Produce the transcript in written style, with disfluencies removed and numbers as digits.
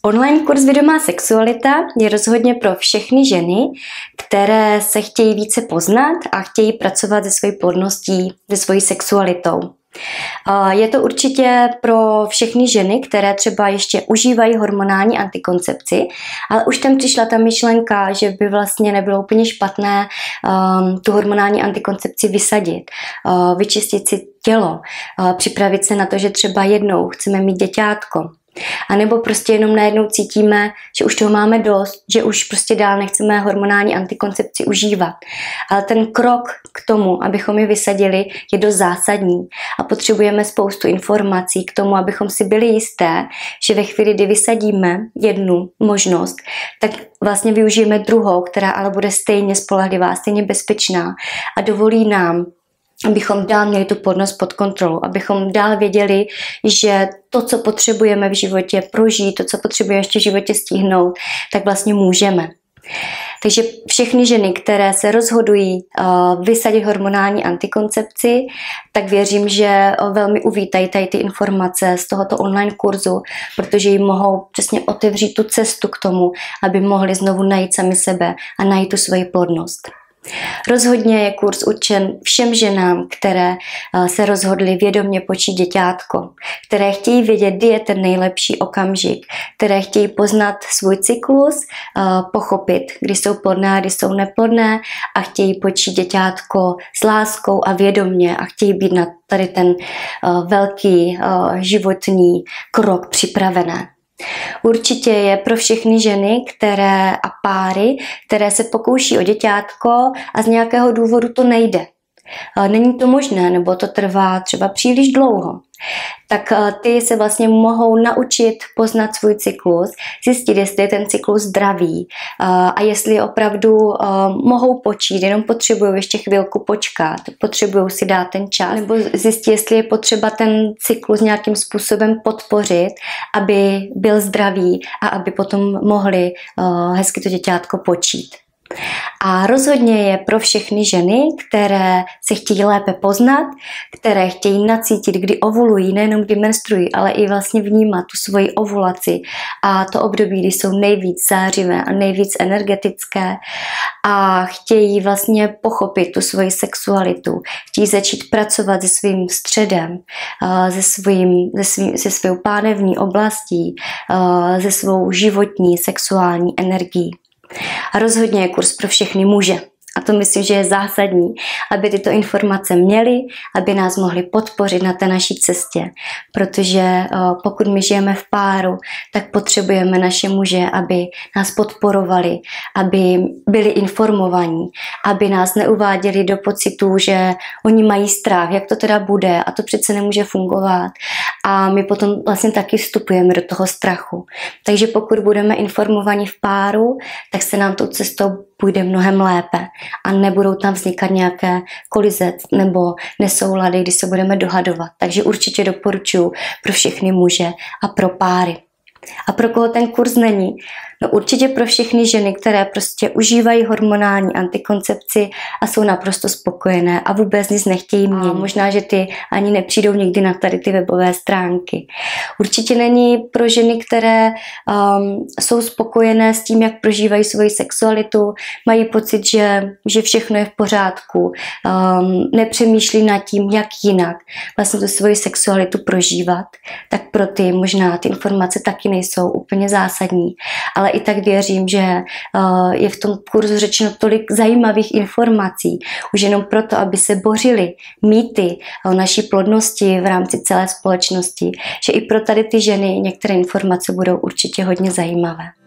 Online kurz Vědomá sexualita je rozhodně pro všechny ženy, které se chtějí více poznat a chtějí pracovat se svojí plodností, se svojí sexualitou. Je to určitě pro všechny ženy, které třeba ještě užívají hormonální antikoncepci, ale už tam přišla ta myšlenka, že by vlastně nebylo úplně špatné tu hormonální antikoncepci vysadit, vyčistit si tělo, připravit se na to, že třeba jednou chceme mít děťátko. A nebo prostě jenom najednou cítíme, že už toho máme dost, že už prostě dál nechceme hormonální antikoncepci užívat. Ale ten krok k tomu, abychom ji vysadili, je dost zásadní a potřebujeme spoustu informací k tomu, abychom si byli jisté, že ve chvíli, kdy vysadíme jednu možnost, tak vlastně využijeme druhou, která ale bude stejně spolehlivá, stejně bezpečná a dovolí nám, abychom dál měli tu plodnost pod kontrolou, abychom dál věděli, že to, co potřebujeme v životě prožít, to, co potřebujeme ještě v životě stihnout, tak vlastně můžeme. Takže všechny ženy, které se rozhodují vysadit hormonální antikoncepci, tak věřím, že velmi uvítají tady ty informace z tohoto online kurzu, protože jim mohou přesně otevřít tu cestu k tomu, aby mohli znovu najít sami sebe a najít tu svoji plodnost. Rozhodně je kurz určen všem ženám, které se rozhodly vědomě počít děťátko, které chtějí vědět, kdy je ten nejlepší okamžik, které chtějí poznat svůj cyklus, pochopit, kdy jsou plodné a kdy jsou neplodné a chtějí počít děťátko s láskou a vědomě a chtějí být na tady ten velký životní krok připravené. Určitě je pro všechny ženy, které a páry, které se pokouší o děťátko a z nějakého důvodu to nejde. Není to možné, nebo to trvá třeba příliš dlouho. Tak ty se vlastně mohou naučit poznat svůj cyklus, zjistit, jestli je ten cyklus zdravý a jestli opravdu mohou počít, jenom potřebují ještě chvilku počkat, potřebují si dát ten čas, nebo zjistit, jestli je potřeba ten cyklus nějakým způsobem podpořit, aby byl zdravý a aby potom mohli hezky to děťátko počít. A rozhodně je pro všechny ženy, které se chtějí lépe poznat, které chtějí nacítit, kdy ovulují, nejenom kdy menstruují, ale i vlastně vnímat tu svoji ovulaci a to období, kdy jsou nejvíc zářivé a nejvíc energetické a chtějí vlastně pochopit tu svoji sexualitu, chtějí začít pracovat se svým středem, se svou pánevní oblastí, se svou životní sexuální energií. A rozhodně je kurz pro všechny muže. A to myslím, že je zásadní, aby tyto informace měli, aby nás mohli podpořit na té naší cestě. Protože pokud my žijeme v páru, tak potřebujeme naše muže, aby nás podporovali, aby byli informovaní, aby nás neuváděli do pocitu, že oni mají strach, jak to teda bude a to přece nemůže fungovat. A my potom vlastně taky vstupujeme do toho strachu. Takže pokud budeme informovaní v páru, tak se nám tou cestou půjde mnohem lépe a nebudou tam vznikat nějaké kolize nebo nesoulady, kdy se budeme dohadovat. Takže určitě doporučuji pro všechny muže a pro páry. A pro koho ten kurz není? No určitě pro všechny ženy, které prostě užívají hormonální antikoncepci a jsou naprosto spokojené a vůbec nic nechtějí měnit. A možná, že ty ani nepřijdou nikdy na tady ty webové stránky. Určitě není pro ženy, které jsou spokojené s tím, jak prožívají svoji sexualitu, mají pocit, že všechno je v pořádku, nepřemýšlí nad tím, jak jinak vlastně tu svoji sexualitu prožívat, tak pro ty možná ty informace taky nejsou úplně zásadní. Ale i tak věřím, že je v tom kurzu řečeno tolik zajímavých informací, už jenom proto, aby se bořily mýty o naší plodnosti v rámci celé společnosti, že i pro tady ty ženy některé informace budou určitě hodně zajímavé.